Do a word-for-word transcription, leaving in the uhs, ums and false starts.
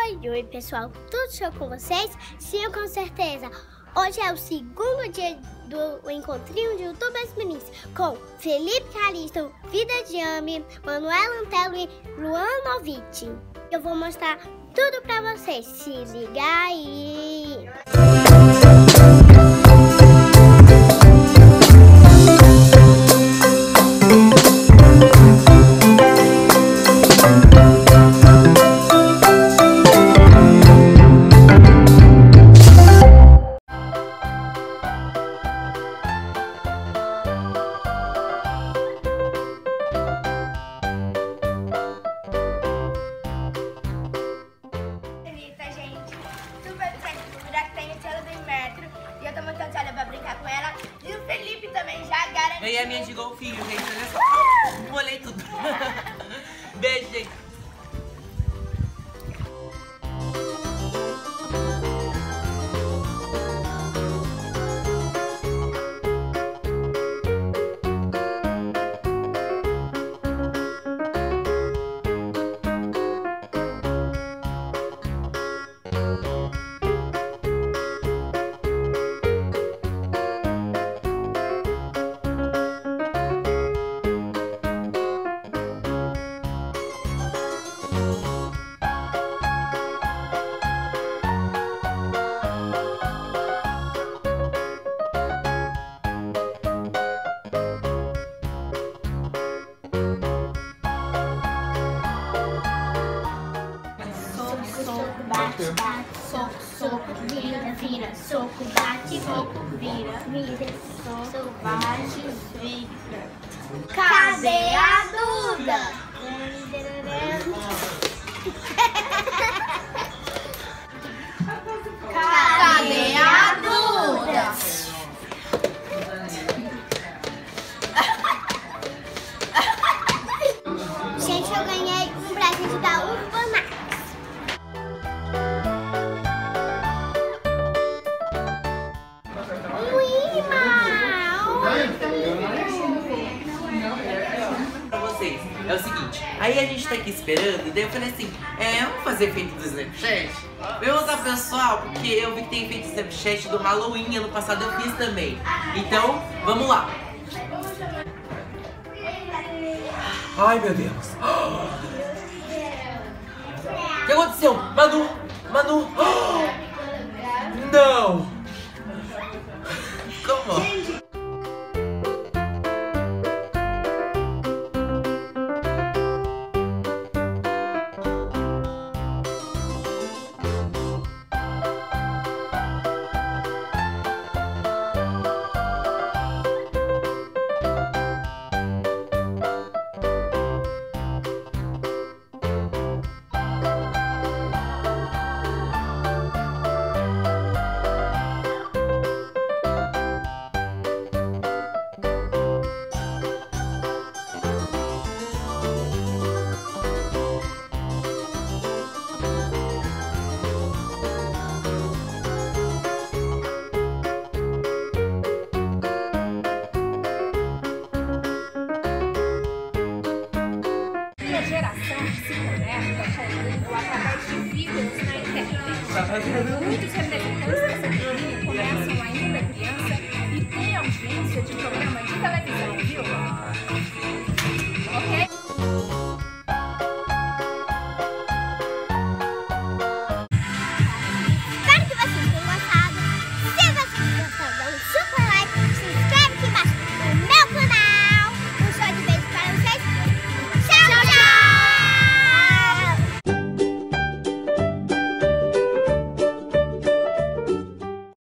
Oi, oi pessoal, tudo show com vocês? Sim, com certeza. Hoje é o segundo dia do Encontrinho de YouTubers Mirins com Felipe Calixto, Vida, Manoela Antelo e Luan Novitt. Eu vou mostrar tudo pra vocês, se liga aí! Ganhei a minha de golfinho, gente, olha só. Molhei tudo. Beijo, gente. Bate, bate, soco, soco, vira, vira, soco, bate, soco, vira, vira, soco, bate, vira. Cadê a Duda? Cadê a Duda? Gente, eu ganhei um presente da Urbana. Pra vocês, é o seguinte, aí a gente tá aqui esperando, daí eu falei assim, é, vamos fazer efeito do Snapchat? Vamos usar pessoal, porque eu vi que tem efeito do Snapchat do Halloween, ano passado eu fiz também. Então, vamos lá. Ai, meu Deus. O que aconteceu? Manu, Manu. Não. Como? Através de vídeos na internet. Muitos